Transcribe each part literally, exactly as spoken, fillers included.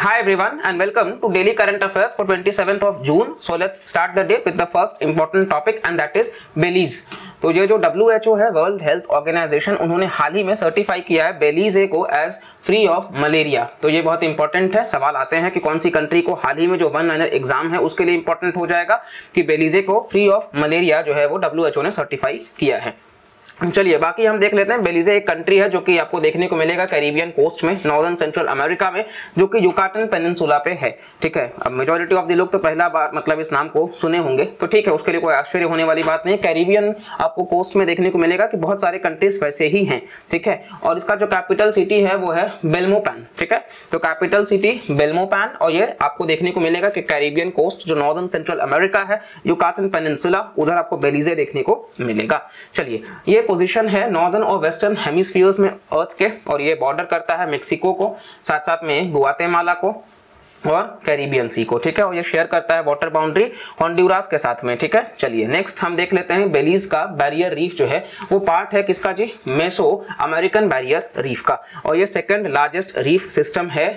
Hi everyone and welcome to Daily Current Affairs for twenty-seventh of June. So let's start the day with the first important topic and that is बेलीज। तो ये जो W H O है, world health organisation, उन्होंने हाल ही में certify किया है Belize को as free of malaria. तो ये बहुत इंपॉर्टेंट है। सवाल आते हैं कि कौन सी कंट्री को हाल ही में जो वन लाइनर एग्जाम है उसके लिए इंपॉर्टेंट हो जाएगा कि बेलीजे को फ्री ऑफ मलेरिया जो है वो डब्ल्यू एच ओ ने सर्टिफाई किया है। चलिए बाकी हम देख लेते हैं। बेलीजे एक कंट्री है जो कि आपको देखने को मिलेगा कैरिबियन कोस्ट में, नॉर्दर्न सेंट्रल अमेरिका में, जो कि युकाटन पेनिनसुला पे है। ठीक है, अब मेजॉरिटी ऑफ द लोग तो पहला बार मतलब इस नाम को सुने होंगे, तो ठीक है, उसके लिए कोई आश्चर्य होने वाली बात नहीं। कैरिबियन आपको कोस्ट में देखने को मिलेगा कि बहुत सारे कंट्रीज वैसे ही हैं। ठीक है, और इसका जो कैपिटल सिटी है वो है बेल्मोपैन। ठीक है, तो कैपिटल सिटी बेल्मोपैन, और ये आपको देखने को मिलेगा कि कैरिबियन कोस्ट जो नॉर्दर्न सेंट्रल अमेरिका है, युकाटन पेनिनसुला, उधर आपको बेलीजे देखने को मिलेगा। चलिए, ये पोजीशन है नॉर्दर्न और वेस्टर्न हेमिस्फीयर्स में अर्थ के, और ये बॉर्डर करता है मेक्सिको को, साथ साथ में गुआतेमाला को और कैरिबियन सी को। ठीक है, और ये शेयर करता है वाटर बाउंड्री होंडुरास के साथ में। ठीक है, चलिए नेक्स्ट हम देख लेते हैं बेलीज का बैरियर रीफ जो है वो पार्ट है किसका जी, मेसो अमेरिकन बैरियर रीफ का, और ये सेकंड लार्जेस्ट रीफ सिस्टम है।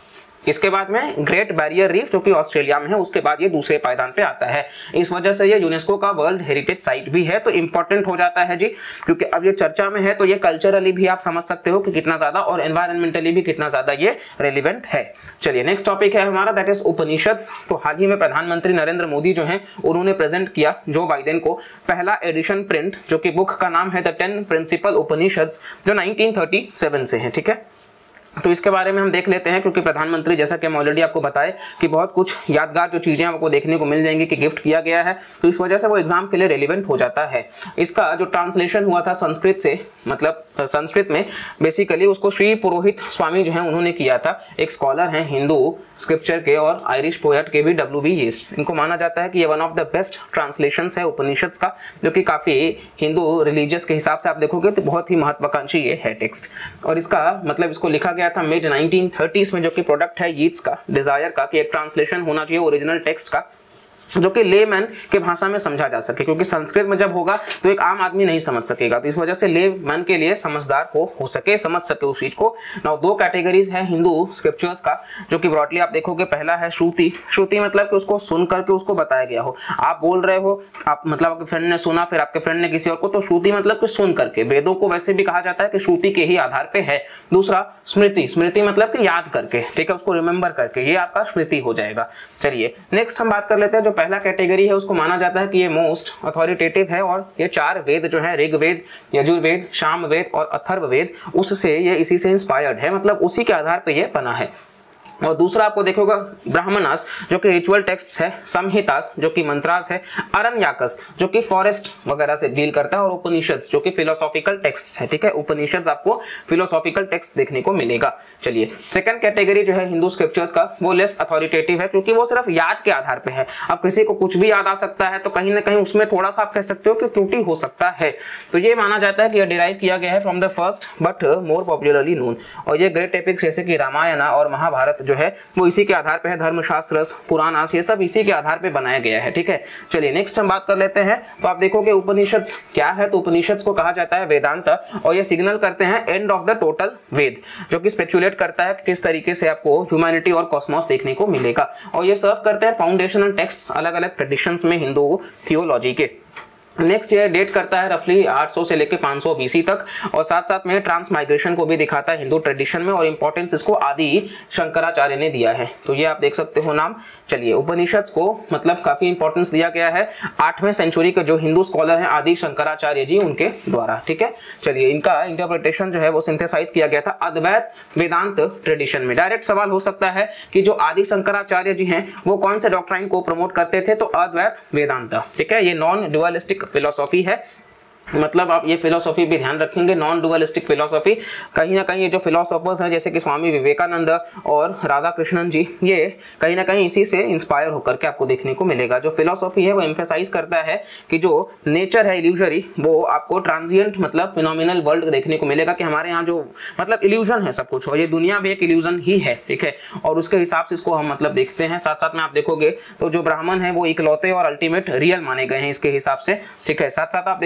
इसके बाद में ग्रेट बैरियर रीफ जो कि ऑस्ट्रेलिया में है, उसके बाद ये दूसरे पायदान पे आता है। इस वजह से ये यूनेस्को का वर्ल्ड हेरिटेज साइट भी है, तो इंपॉर्टेंट हो जाता है जी, क्योंकि अब ये चर्चा में है तो ये कल्चरली भी आप समझ सकते हो कि कितना ज्यादा, और एनवायरमेंटली भी कितना ज्यादा ये रेलिवेंट है। चलिए नेक्स्ट टॉपिक है हमारा, दैट इज उपनिषद। तो हाल ही में प्रधानमंत्री नरेंद्र मोदी जो है उन्होंने प्रेजेंट किया जो बाइडेन को पहला एडिशन प्रिंट, जो कि बुक का नाम है द टेन प्रिंसिपल उपनिषद, जो नाइनटीन थर्टी सेवन से है। ठीक है, तो इसके बारे में हम देख लेते हैं, क्योंकि प्रधानमंत्री जैसा कि हम ऑलरेडी आपको बताए कि बहुत कुछ यादगार जो चीजें आपको देखने को मिल जाएंगी कि गिफ्ट किया गया है, तो इस वजह से वो एग्जाम के लिए रेलिवेंट हो जाता है। इसका जो ट्रांसलेशन हुआ था संस्कृत से, मतलब संस्कृत में बेसिकली उसको श्री पुरोहित स्वामी जो है उन्होंने किया था। एक स्कॉलर हैं हिंदू स्क्रिप्चर के और आयरिश पोएट के भी, डब्ल्यू बी येट्स। इनको माना जाता है कि ये one of the best translations है उपनिषद का, जो कि काफी हिंदू रिलीजियस के हिसाब से आप देखोगे तो बहुत ही महत्वाकांक्षी ये है टेक्स्ट। और इसका मतलब इसको लिखा गया था मिड नाइनटीन थर्टीज़ में, जो कि प्रोडक्ट है यीट्स का डिजायर का कि एक ट्रांसलेशन होना चाहिए ओरिजिनल टेक्स्ट का, जो कि लेमैन के भाषा में समझा जा सके, क्योंकि संस्कृत में जब होगा तो एक आम आदमी नहीं समझ सकेगा, तो इस वजह से लेमैन के लिए समझदार हो हो सके, समझ सके उस चीज को। नाउ दो कैटेगरीज है हिंदू स्क्रिप्चर्स का, जो कि ब्रॉडली आप देखोगे, पहला है श्रुति। श्रुति मतलब कि उसको सुन करके उसको बताया गया हो, आप बोल रहे हो, आप मतलब आपके फ्रेंड ने सुना, फिर आपके फ्रेंड ने किसी और को, तो श्रुति मतलब कि सुन करके। वेदों को वैसे भी कहा जाता है कि श्रुति के ही आधार पे है। दूसरा स्मृति, स्मृति मतलब कि याद करके, ठीक है, उसको रिमेंबर करके, ये आपका स्मृति हो जाएगा। चलिए नेक्स्ट हम बात कर लेते हैं। जो पहला कैटेगरी है उसको माना जाता है कि ये मोस्ट अथॉरिटेटिव है, और ये चार वेद जो है, ऋग्वेद, यजुर्वेद, सामवेद और अथर्ववेद, उससे ये इसी से इंस्पायर्ड है, मतलब उसी के आधार पर ये बना है। और दूसरा आपको देखोगा ब्राह्मणास, जो कि रिचुअल टेक्स्ट है, संहितास जो कि मंत्रास है, अरण्यकस जो कि फॉरेस्ट वगैरह से डील करता है, और उपनिषद जो कि फिलोसॉफिकल टेक्स्ट है। ठीक है, उपनिषद आपको फिलोसॉफिकल टेक्स्ट देखने को मिलेगा। चलिए सेकंड कैटेगरी जो है हिंदू स्क्रिप्चर्स का, वो लेस अथॉरिटेटिव है, क्योंकि वो सिर्फ याद के आधार पे है। अब किसी को कुछ भी याद आ सकता है, तो कहीं ना कहीं उसमें थोड़ा सा आप कह सकते हो कि त्रुटि हो सकता है, तो ये माना जाता है कि यह डिराइव किया गया है from the first but more popularly known. और ये ग्रेट एपिक्स जैसे कि रामायण और महाभारत जो है वो इसी के आधार पे है, धर्मशास्त्र, पुराणास, ये सब इसी के आधार पे बनाया गया है। ठीक है, चलिए नेक्स्ट हम बात कर लेते हैं। तो आप देखोगे उपनिषद क्या है, तो उपनिषद को कहा जाता है वेदांत, और ये सिग्नल करते हैं end of the total Veda, जो कि स्पेक्युलेट करता है कि किस तरीके से आपको ह्यूमैनिटी और कॉस्मोस देखने को मिलेगा। और ये सर्व करते हैं फाउंडेशनल टेक्स्ट अलग अलग ट्रेडिशंस में हिंदू थियोलॉजी के। नेक्स्ट ये डेट करता है रफली आठ सौ से लेकर पाँच सौ बीसी तक, और साथ साथ में ट्रांस माइग्रेशन को भी दिखाता है हिंदू ट्रेडिशन में, और इंपॉर्टेंस इसको आदि शंकराचार्य ने दिया है, तो ये आप देख सकते हो नाम। चलिए उपनिषद को मतलब काफी इंपॉर्टेंस दिया गया है आठवें सेंचुरी के जो हिंदू स्कॉलर हैं आदि शंकराचार्य जी, उनके द्वारा। ठीक है, चलिए इनका इंटरप्रिटेशन जो है वो सिंथेसाइज किया गया था अद्वैत वेदांत ट्रेडिशन में। डायरेक्ट सवाल हो सकता है कि जो आदि शंकराचार्य जी हैं वो कौन से डॉक्ट्राइन को प्रमोट करते थे, तो अद्वैत वेदांत। ठीक है, ये नॉन डुअलिस्टिक फिलोसॉफी है, मतलब आप ये फिलोसॉफी भी ध्यान रखेंगे, नॉन डुअलिस्टिक फिलोसॉफी। कहीं ना कहीं ये जो फिलोसोफर्स हैं जैसे कि स्वामी विवेकानंद और राधा कृष्णन जी, ये कहीं ना कहीं इसी से इंस्पायर होकर के आपको देखने को मिलेगा। जो फिलोसॉफी है वो एम्फेसाइज करता है कि जो नेचर है इल्यूजरी, वो आपको ट्रांजिएंट मतलब फिनोमिनल वर्ल्ड देखने को मिलेगा, कि हमारे यहाँ जो मतलब इल्यूजन है सब कुछ, और ये दुनिया भी एक इल्यूजन ही है। ठीक है, और उसके हिसाब से इसको हम मतलब देखते हैं। साथ साथ में आप देखोगे तो जो ब्राह्मण है वो इकलौते और अल्टीमेट रियल माने गए हैं इसके हिसाब से। ठीक है, साथ साथ आप देखोगे तो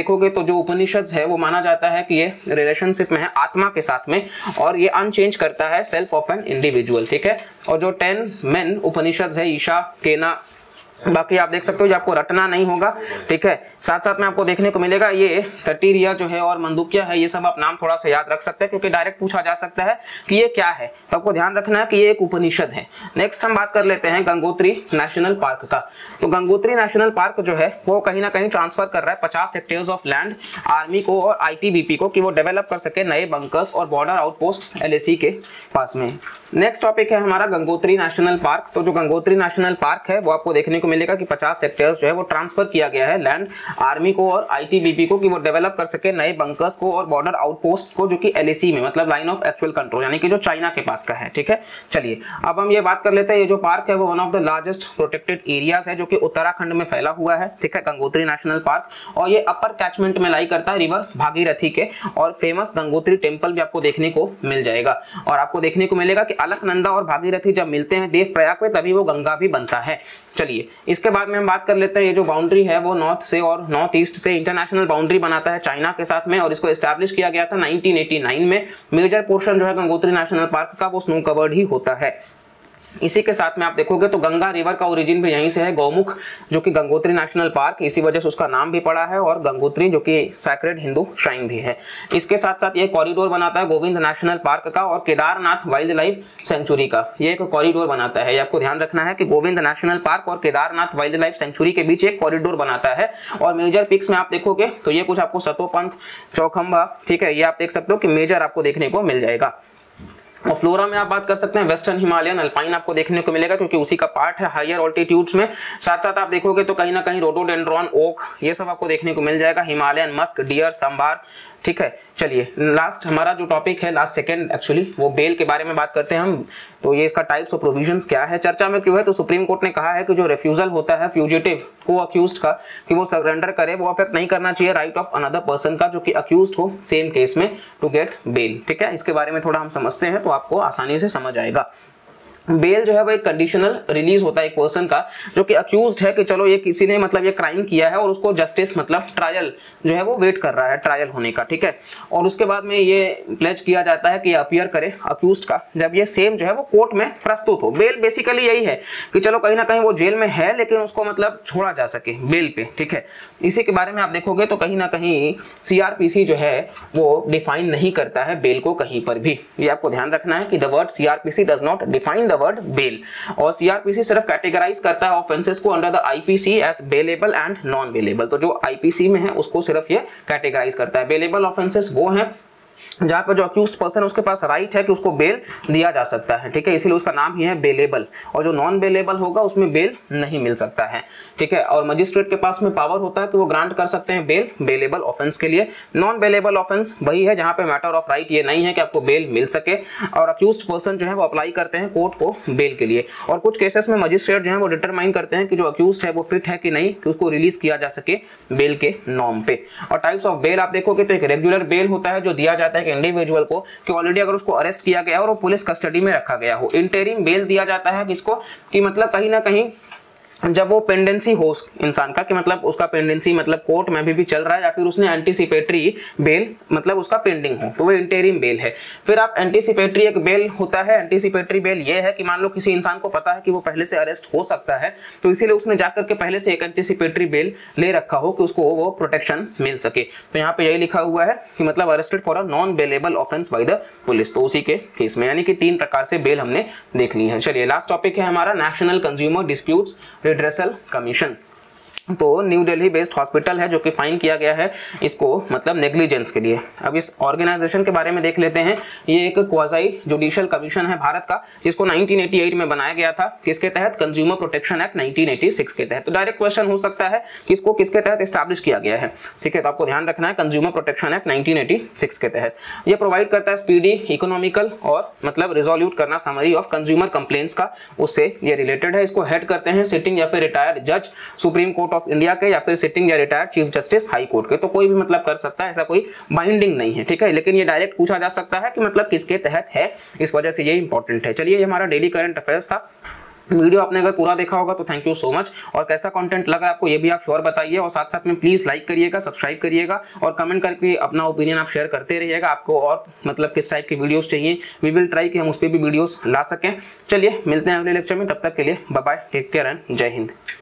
जो उपनिषद है वो माना जाता है कि ये रिलेशनशिप में है आत्मा के साथ में, और ये अनचेंज करता है सेल्फ ऑफ एन इंडिविजुअल, ठीक है। और जो टेन मेन उपनिषद है, ईशा, केना, बाकी आप देख सकते हो, जो आपको रटना नहीं होगा, ठीक है। साथ साथ में आपको देखने को मिलेगा ये तटीरिया जो है और मंदुकिया है, ये सब आप नाम थोड़ा सा याद रख सकते हैं क्योंकि डायरेक्ट पूछा जा सकता है कि ये क्या है, तो आपको ध्यान रखना है कि ये एक उपनिषद है। नेक्स्ट हम बात कर लेते हैं गंगोत्री नेशनल पार्क का। तो गंगोत्री नेशनल पार्क जो है वो कहीं ना कहीं ट्रांसफर कर रहा है पचास हेक्टेयर्स ऑफ लैंड आर्मी को और आईटीबीपी को कि वो डेवलप कर सके नए बंकर्स और बॉर्डर आउटपोस्ट एलएसी के पास में। नेक्स्ट टॉपिक है हमारा गंगोत्री नेशनल पार्क। तो जो गंगोत्री नेशनल पार्क है वो आपको देखने को मिलेगा कि पचास हेक्टेयर्स जो है वो ट्रांसफर किया गया है लैंड आर्मी को और आईटीबीपी को कि वो डेवलप कर सके नए बंकर्स को और बॉर्डर आउटपोस्ट्स को, जो कि एलएसी में मतलब लाइन ऑफ एक्चुअल कंट्रोल, यानी कि जो चाइना के पास का है, ठीक है। चलिए अब हम ये बात कर लेते हैं, ये जो पार्क है वो one of the largest protected areas है जो कि उत्तराखंड में फैला हुआ है, ठीक है, गंगोत्री नेशनल पार्क। और ये अपर कैचमेंट में लाई करता है रिवर भागीरथी के, और फेमस गंगोत्री टेम्पल भी आपको देखने को मिल जाएगा। और आपको देखने को मिलेगा कि अलकनंदा और भागीरथी जब मिलते हैं देव प्रयाग में तभी वो गंगा भी बनता है। चलिए इसके बाद में हम बात कर लेते हैं, ये जो बाउंड्री है वो नॉर्थ से और नॉर्थ ईस्ट से इंटरनेशनल बाउंड्री बनाता है चाइना के साथ में, और इसको एस्टैब्लिश किया गया था नाइनटीन एटी नाइन में। मेजर पोर्शन जो है गंगोत्री नेशनल पार्क का वो स्नो कवर्ड ही होता है। इसी के साथ में आप देखोगे तो गंगा रिवर का ओरिजिन भी यहीं से है, गौमुख जो कि गंगोत्री नेशनल पार्क, इसी वजह से उसका नाम भी पड़ा है, और गंगोत्री जो कि सैक्रेड हिंदू श्राइन भी है। इसके साथ साथ ये कॉरिडोर बनाता है गोविंद नेशनल पार्क का और केदारनाथ वाइल्ड लाइफ सेंचुरी का, ये एक कॉरिडोर बनाता है। आपको ध्यान रखना है कि गोविंद नेशनल पार्क और केदारनाथ वाइल्ड लाइफ सेंचुरी के बीच एक कॉरिडोर बनाता है। और मेजर पिक्स में आप देखोगे तो ये कुछ आपको सतोपंथ, चौखंबा, ठीक है, ये आप देख सकते हो कि मेजर आपको देखने को मिल जाएगा। और फ्लोरा में आप बात कर सकते हैं वेस्टर्न हिमालयन अल्पाइन आपको देखने को मिलेगा क्योंकि उसी का पार्ट है हायर ऑल्टीट्यूड्स में। साथ साथ आप देखोगे तो कहीं ना कहीं रोडोडेंड्रॉन, ओक, ये सब आपको देखने को मिल जाएगा। हिमालयन मस्क, डियर, सांबार, ठीक है। चलिए लास्ट हमारा जो टॉपिक है, लास्ट सेकंड एक्चुअली, वो बेल के बारे में बात करते हैं हम। तो ये इसका टाइप्स और प्रोविजंस क्या है, चर्चा में क्यों है, तो सुप्रीम कोर्ट ने कहा है कि जो रिफ्यूजल होता है फ्यूजिटिव को अक्यूज्ड का कि वो सरेंडर करे, वो अफेक्ट नहीं करना चाहिए राइट ऑफ अनदर पर्सन का जो कि अक्यूज्ड हो सेम केस में टू गेट बेल, ठीक है। इसके बारे में थोड़ा हम समझते हैं तो आपको आसानी से समझ आएगा। बेल जो है वो एक कंडीशनल रिलीज होता है एक पर्सन का जो कि अक्यूज्ड है कि चलो ये किसी ने मतलब ये क्राइम किया है और उसको जस्टिस मतलब ट्रायल जो है वो वेट कर रहा है ट्रायल होने का, ठीक है। और उसके बाद में ये प्लेज किया जाता है कि अपीयर करे अक्यूज्ड का जब ये सेम जो है वो कोर्ट में प्रस्तुत हो। बेल बेसिकली यही है कि चलो कहीं ना कहीं वो जेल में है लेकिन उसको मतलब छोड़ा जा सके बेल पे, ठीक है। इसी के बारे में आप देखोगे तो कहीं ना कहीं सीआरपीसी जो है वो डिफाइन नहीं करता है बेल को कहीं पर भी। ये आपको ध्यान रखना है कि the word CrPC does not define the word bail, और सीआरपीसी सिर्फ कैटेगराइज करता है ऑफेंसेस को under the IPC as bailable and non bailable. तो जो आईपीसी में है उसको सिर्फ ये कैटेगराइज करता है। बेलेबल ऑफेंसेस वो हैं जहां पर जो अक्यूज्ड पर्सन उसके पास राइट है कि उसको बेल दिया जा सकता है, ठीक है, इसीलिए उसका नाम ही है बेलेबल। और जो नॉन बेलेबल होगा उसमें बेल नहीं मिल सकता है, ठीक है। और मजिस्ट्रेट के पास में पावर होता है कि वो ग्रांट कर सकते हैं बेल बेलेबल ऑफेंस के लिए। नॉन बेलेबल ऑफेंस वही है जहां पे मैटर ऑफ राइट ये नहीं है कि आपको बेल मिल सके, और अक्यूज्ड पर्सन जो है वो अप्लाई करते हैं कोर्ट को बेल के लिए। और कुछ केसेस में मजिस्ट्रेट जो है वो डिटरमाइन करते हैं कि जो अक्यूज्ड है वो फिट है कि नहीं कि उसको रिलीज किया जा सके बेल के नॉर्म पे। और टाइप्स ऑफ बेल आप देखोगे तो एक रेगुलर बेल होता है जो दिया जाता है इंडिविजुअल को कि ऑलरेडी अगर उसको अरेस्ट किया गया और वो पुलिस कस्टडी में रखा गया हो। इंटरिम बेल दिया जाता है किसको कि मतलब कहीं ना कहीं जब वो पेंडेंसी हो इंसान का कि मतलब उसका पेंडेंसी मतलब कोर्ट में भी, भी चल रहा है या फिर उसने एंटीसिपेटरी बेल मतलब उसका पेंडिंग हो तो वो इंटरिम बेल है। फिर आप एंटीसिपेटरी एक बेल होता है, एंटीसिपेटरी बेल ये है कि मान लो किसी इंसान को पता है कि वो पहले से अरेस्ट हो सकता है तो इसीलिए उसने जाकर के पहले से एक एंटीसिपेटरी बेल ले रखा हो कि उसको वो प्रोटेक्शन मिल सके। तो यहाँ पे यही लिखा हुआ है कि मतलब arrested for a non bailable offence by the police, तो उसी के केस में, यानी कि तीन प्रकार से बेल हमने देख ली है। चलिए लास्ट टॉपिक है हमारा national consumer disputes redressal commission. तो न्यू दिल्ली बेस्ड हॉस्पिटल है जो कि फाइन किया गया है इसको मतलब नेग्लिजेंस के लिए। अब इस ऑर्गेनाइजेशन के बारे में देख लेते हैं। ये एक क्वाज़ाई जुडिशियल कमीशन है भारत का जिसको नाइनटीन एटी एट में बनाया गया था, किसके तहत, consumer protection act nineteen eighty six के तहत। तो डायरेक्ट क्वेश्चन हो सकता है कि इसको किसके तहत एस्टैब्लिश किया गया है, ठीक है। तो आपको ध्यान रखना है consumer protection act nineteen eighty six के तहत ये प्रोवाइड करता है स्पीडी, इकोनॉमिकल और मतलब रिजोल्यूट करना समरी ऑफ कंज्यूमर कंप्लेंट्स का, उससे ये रिलेटेड है। इसको हेड करते हैं सिटिंग या फिर रिटायर्ड जज सुप्रीम कोर्ट ऑफ इंडिया के या फिर सिटिंग या retired chief justice high court के। तो कोई भी मतलब कर सकता है, ऐसा कोई बाइंडिंग नहीं है, ठीक है। लेकिन ये डायरेक्ट पूछा जा सकता है कि मतलब किसके तहत है, इस वजह से ये इंपॉर्टेंट है। चलिए ये हमारा डेली करंट अफेयर्स था। वीडियो आपने अगर पूरा देखा होगा तो थैंक यू सो मच, और कैसा कंटेंट लगा आपको ये भी आप श्योर बताइए, और साथ साथ में प्लीज लाइक करिएगा, सब्सक्राइब करिएगा और कमेंट करके अपना ओपिनियन आप शेयर करते रहिएगा। आपको और मतलब किस टाइप की वीडियोस चाहिए, वी विल ट्राई कि हम उस पर भी वीडियोस ला सकें। चलिए मिलते हैं अगले लेक्चर में, तब तक के लिए bye bye, take care and जय हिंद।